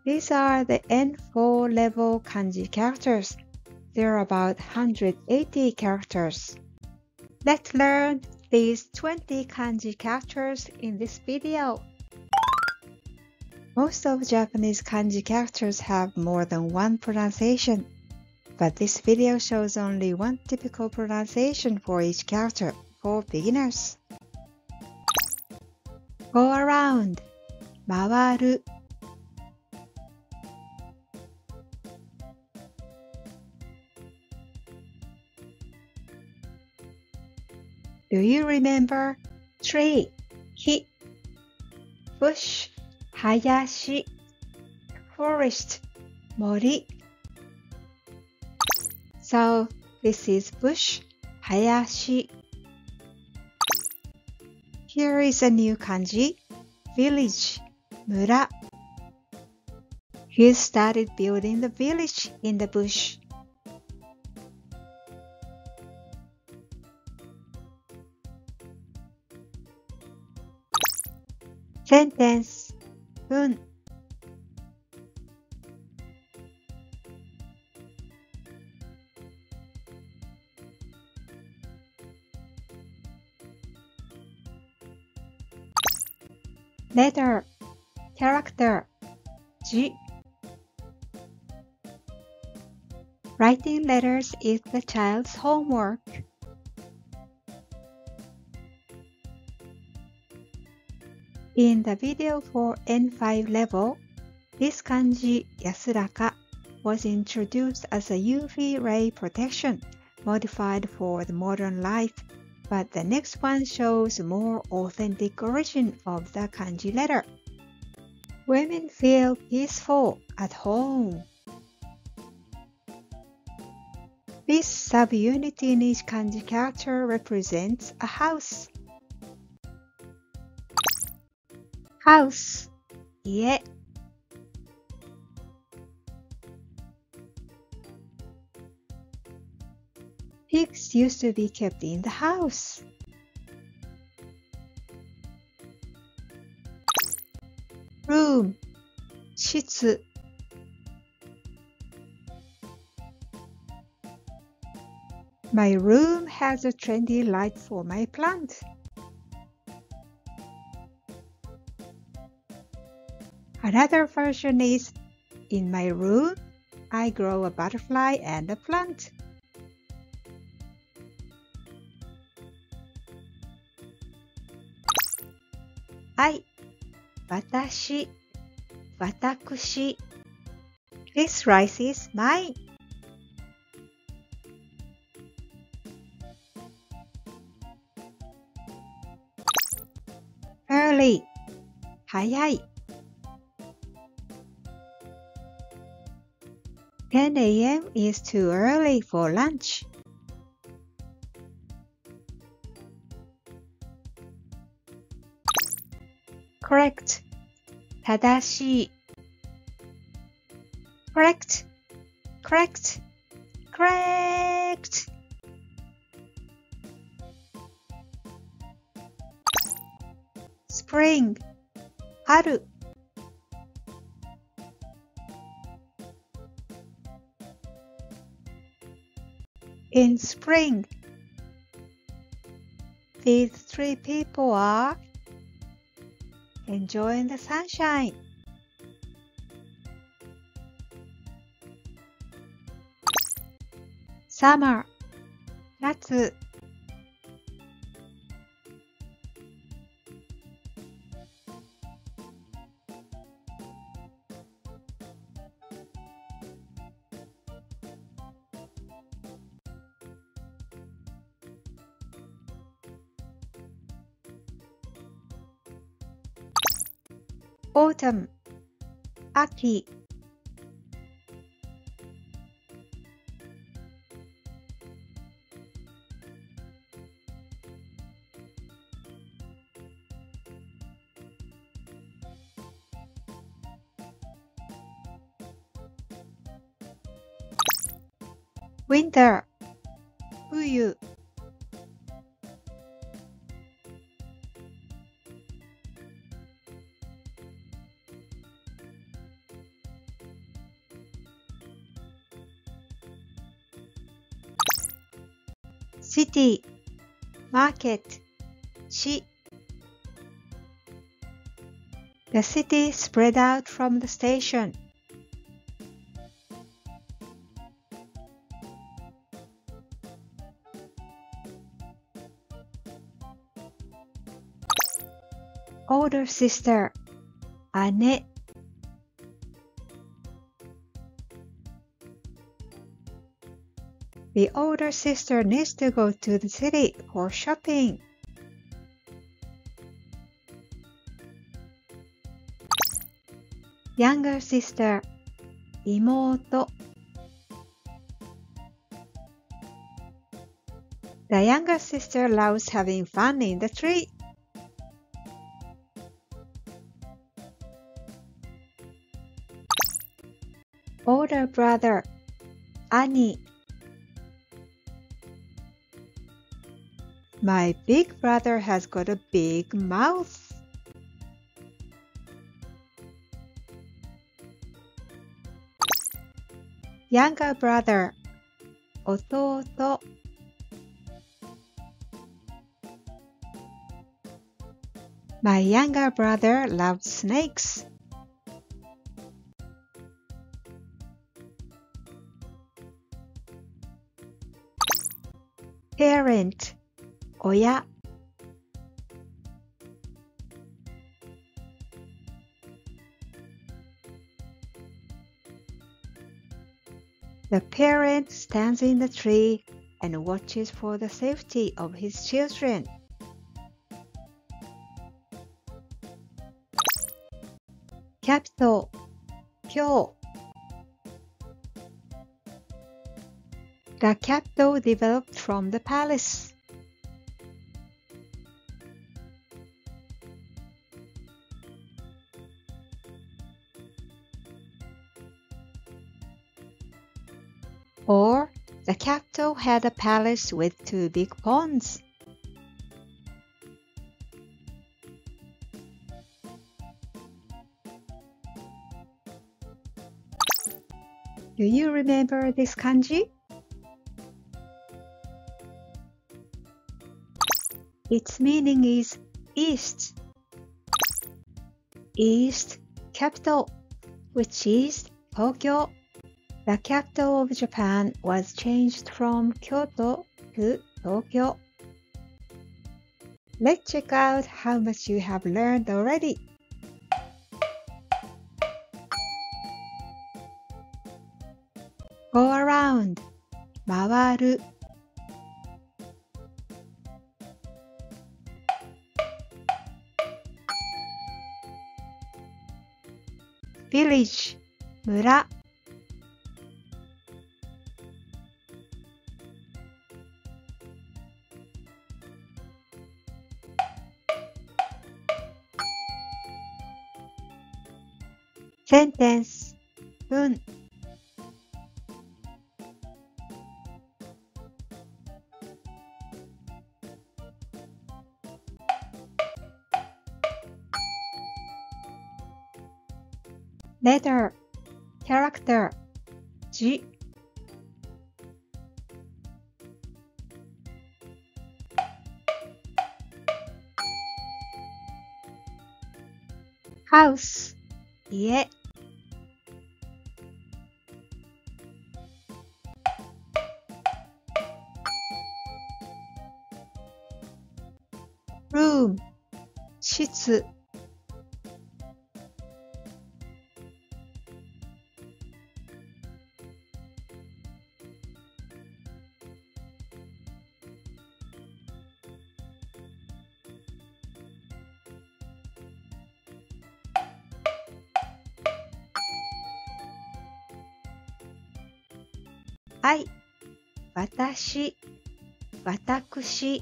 These are the N4 level kanji characters. There are about 180 characters. Let's learn these 20 kanji characters in this video. Most of Japanese kanji characters have more than one pronunciation, but this video shows only one typical pronunciation for each character for beginners. Go around, 回る. Do you remember tree, 木, bush, 林, forest, 森. So this is bush, 林. Here is a new kanji, village, 村. He started building the village in the bush. Sentence, 文. Letter, character, 字. Writing letters is the child's homework. In the video for N5 level, this kanji 安らか was introduced as a UV ray protection, modified for the modern life, but the next one shows more authentic origin of the kanji letter. Women feel peaceful at home. This subunit in each kanji character represents a house. House, 家. Pigs used to be kept in the house. Room, 室. My room has a trendy light for my plant. Another version is, in my room, I grow a butterfly and a plant. I, 私, 私. This rice is mine. Early, 早い. 10 a.m. is too early for lunch. Correct, 正しい. Correct, correct, correct. Spring, 春. In spring, these three people are enjoying the sunshine. Summer, 夏. Autumn, 秋. Winter, 冬. city, market, 市 The city spread out from the station. Older sister, 姉 The older sister needs to go to the city for shopping. Younger sister, 妹 The younger sister loves having fun in the tree. Older brother, 兄 My big brother has got a big mouth. Younger brother, 弟 My younger brother loves snakes. Parent, 親 The parent stands in the tree and watches for the safety of his children. Capital, 京 The capital developed from the palace. Or, the capital had a palace with 2 big ponds. Do you remember this kanji? Its meaning is east. East capital, which is Tokyo. The capital of Japan was changed from Kyoto to Tokyo. Let's check out how much you have learned already. Go around, 回る Village, 村 Sentence, 文 Letter, character, 字 House, 家 Room, 室 I, 私、私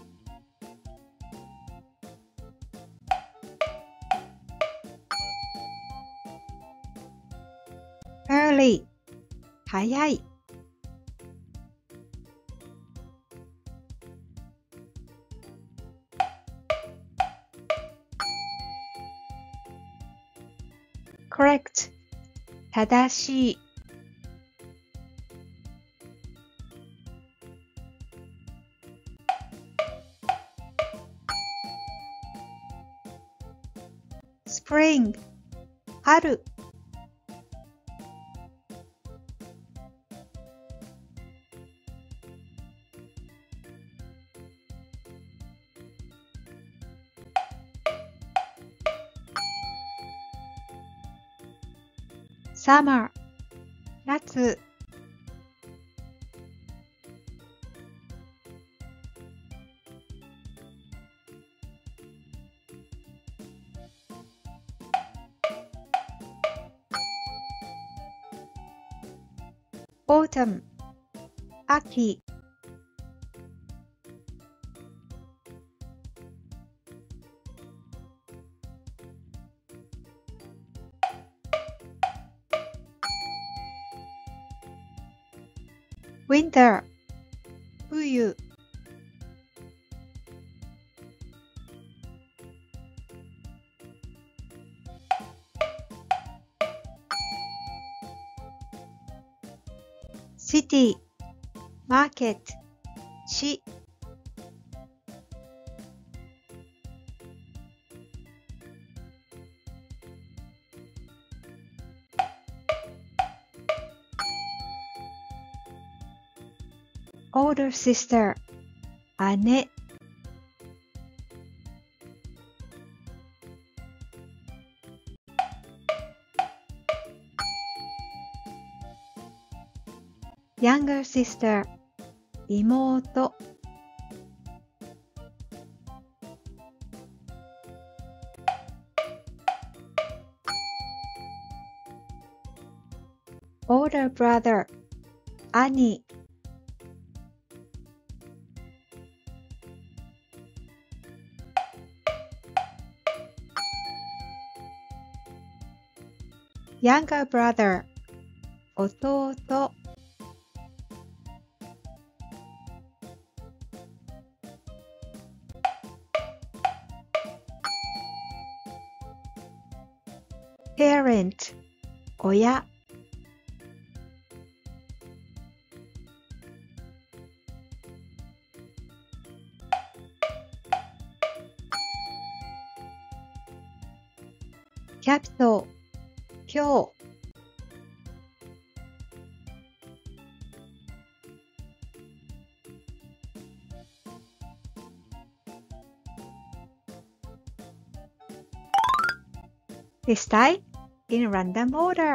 Early, 早い Correct, 正しい spring 春。summer 夏。autumn 秋。winter 冬。city マーケット市。older sister 姉。younger sister 妹。older brother 兄。younger brother 弟。parent 親。capital 今日。This time in random order.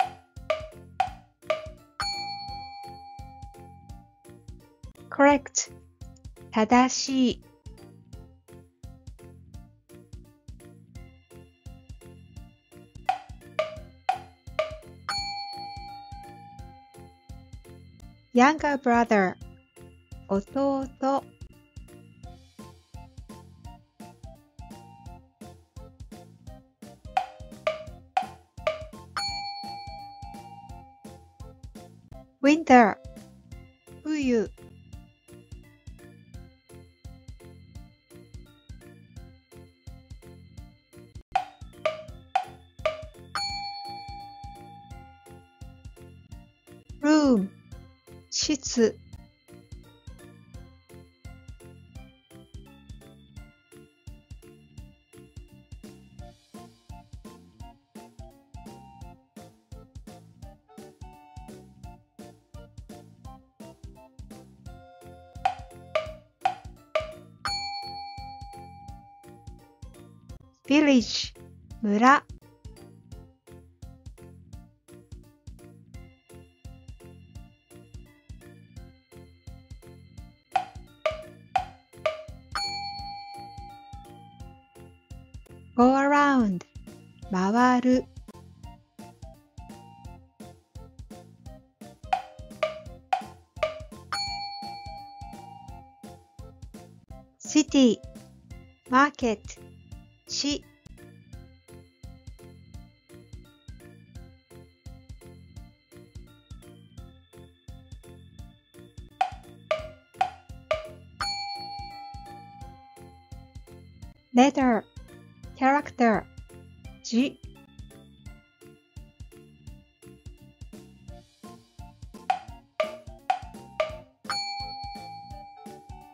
Correct 正しい。younger brother 弟。winter 冬。room 室。village 村。go around 回る。city マーケット市。letter キャラクター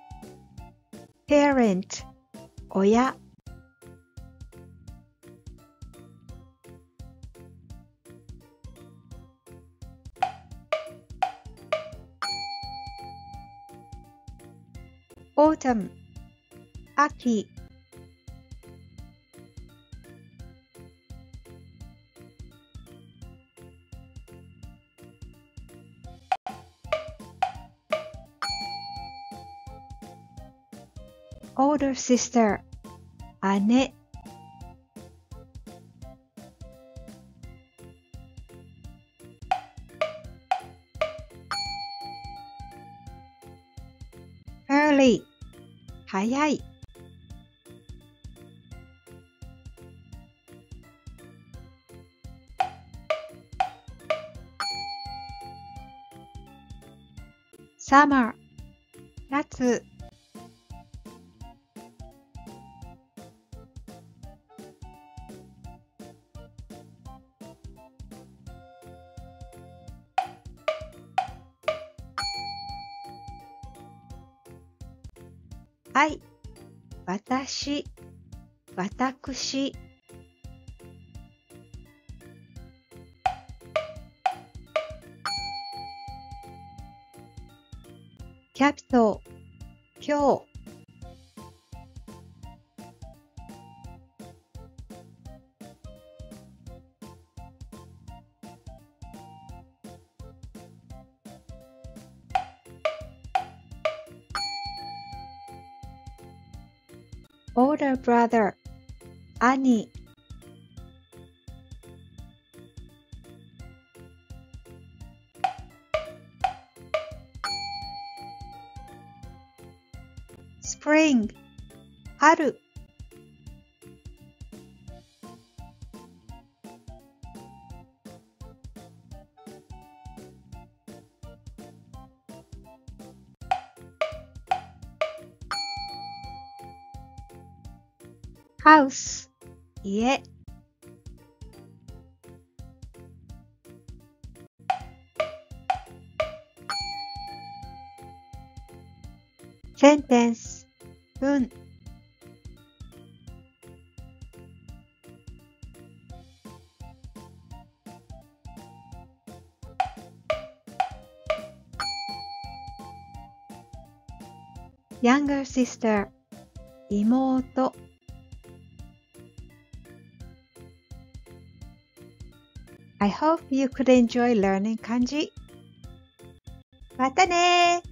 字。parent 親。 autumn 秋 older sister 姉 early 早い summer 夏 I 私 私 capital 今日 older brother 兄 spring 春 house 家 sentence 文 younger sister 妹 I hope you could enjoy learning 漢字またね